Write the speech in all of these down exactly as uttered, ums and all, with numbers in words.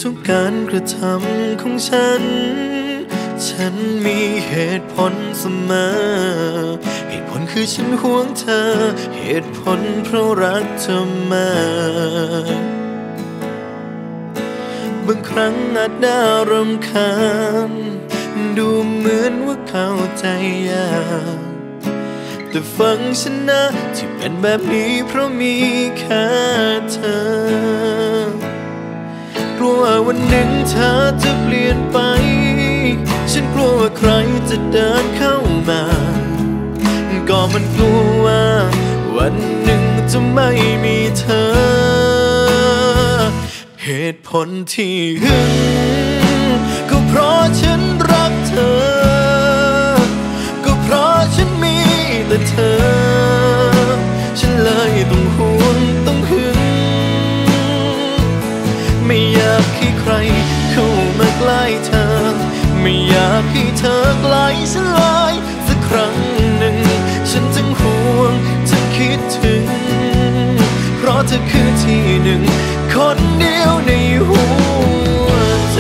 ทุกการกระทำของฉันฉันมีเหตุผลเสมอเหตุผลคือฉันห่วงเธอเหตุผลเพราะรักเธอมากบางครั้งอาจน่ารำคาญดูเหมือนว่าเข้าใจยากแต่ฟังฉันนะที่เป็นแบบนี้เพราะมีแค่เธอกลัวว่าวันหนึ่งเธอจะเปลี่ยนไปฉันกลัวว่าใครจะเดินเข้ามาก็มันกลัวว่าวันหนึ่งจะไม่มีเธอเหตุผลที่หึงก็เพราะฉันรักเธอก็เพราะฉันมีแต่เธอฉันเลยต้องห่วงต้องหึงไม่อยากให้ใครเข้ามาใกล้เธอไม่อยากให้เธอไกลฉันเลยสักครั้งหนึ่งฉันจึงห่วงจึงคิดถึงเพราะเธอคือที่หนึ่งคนเดียวในหัวใจ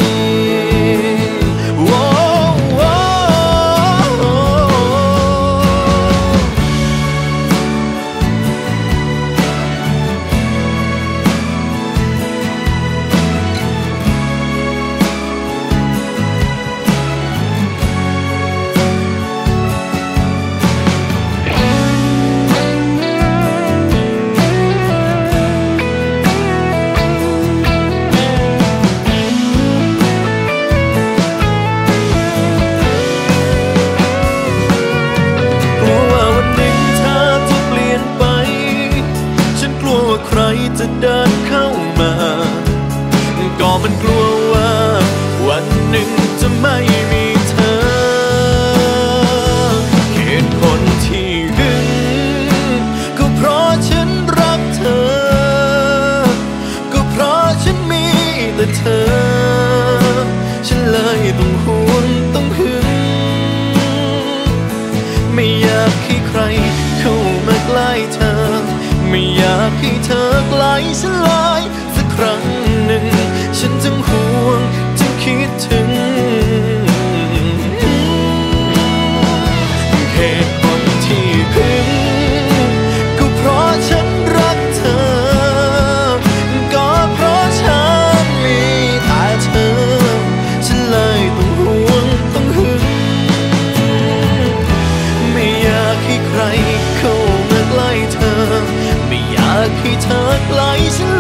ใครจะเดินเข้ามาก็มันกลัวว่าวันหนึ่งจะไม่มีเธอเหตุผลที่หึงก็เพราะฉันรักเธอก็เพราะฉันมีแต่เธอฉันเลยต้องห่วงต้องหึงไม่อยากให้ใครเข้ามาใกล้เธอไม่อยากให้เธอไกลฉันเลยสักครั้งหนึ่งฉันจึงห่วงจึงคิดถึงเหตุผลที่หึงก็เพราะฉันรักเธอก็เพราะฉันมีแต่เธอฉันเลยต้องห่วงต้องหึงไม่อยากให้ใครเข้ามาใกล้เธอไม่อยากให้เธอไกลฉัน